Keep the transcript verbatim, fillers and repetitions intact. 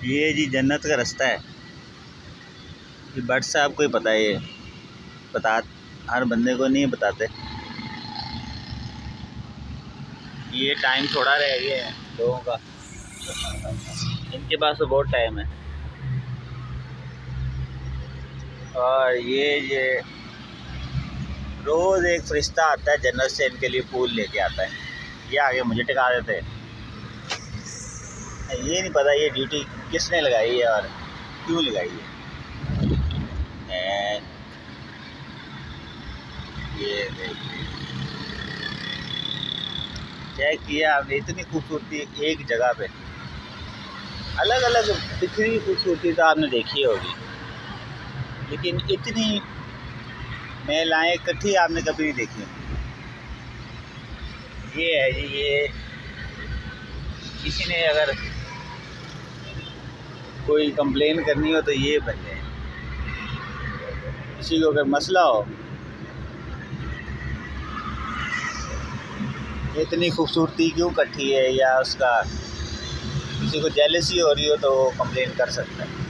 ये जी जन्नत का रास्ता है। ये भट्ट साहब को ही पता है, ये बता हर बंदे को नहीं बताते। ये टाइम थोड़ा रह गया है लोगों का, इनके पास तो बहुत टाइम है। और ये ये रोज़ एक फरिश्ता आता है जन्नत से, इनके लिए फूल लेके आता है। ये आगे मुझे टिका देते हैं। ये नहीं पता ये ड्यूटी किसने लगाई है और क्यों लगाई है। ये देखिए, चेक किया आपने, इतनी खूबसूरती एक जगह पे, अलग अलग बिखरी खूबसूरती तो आपने देखी होगी, लेकिन इतनी महिलाएं इकट्ठी आपने कभी नहीं देखी। ये है जी, ये किसी ने अगर कोई कंप्लेन करनी हो तो ये बन जाए। किसी को अगर मसला हो, इतनी खूबसूरती क्यों इकट्ठी है, या उसका किसी को जेलसी हो रही हो तो वो कंप्लेन कर सकता है।